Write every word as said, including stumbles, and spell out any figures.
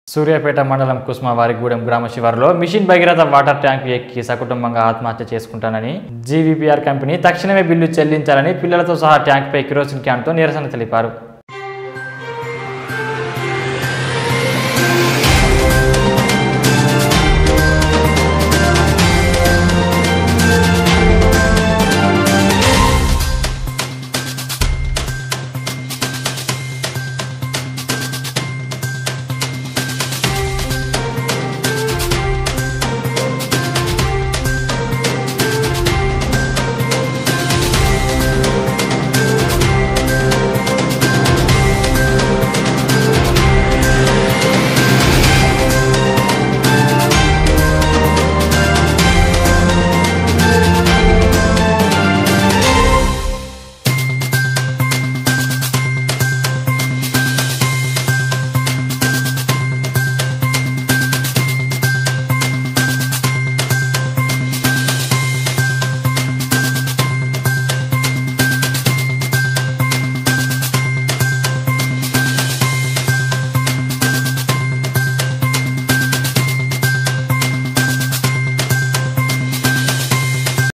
సూర్యాపేట మండలం కుస్మావారిగూడెం గ్రామ శివారులో మిషన్ భగీరథ వాటర్ ట్యాంక్ ఎక్కి సకుటుంబంగా ఆత్మహత్య చేసుకుంటానని జీవీపీఆర్ కంపెనీ తక్షణమే బిల్లు చెల్లించాలని పిల్లలతో సహా ట్యాంక్ పై కిరోసిన్ క్యాన్తో నిరసన తెలిపారు.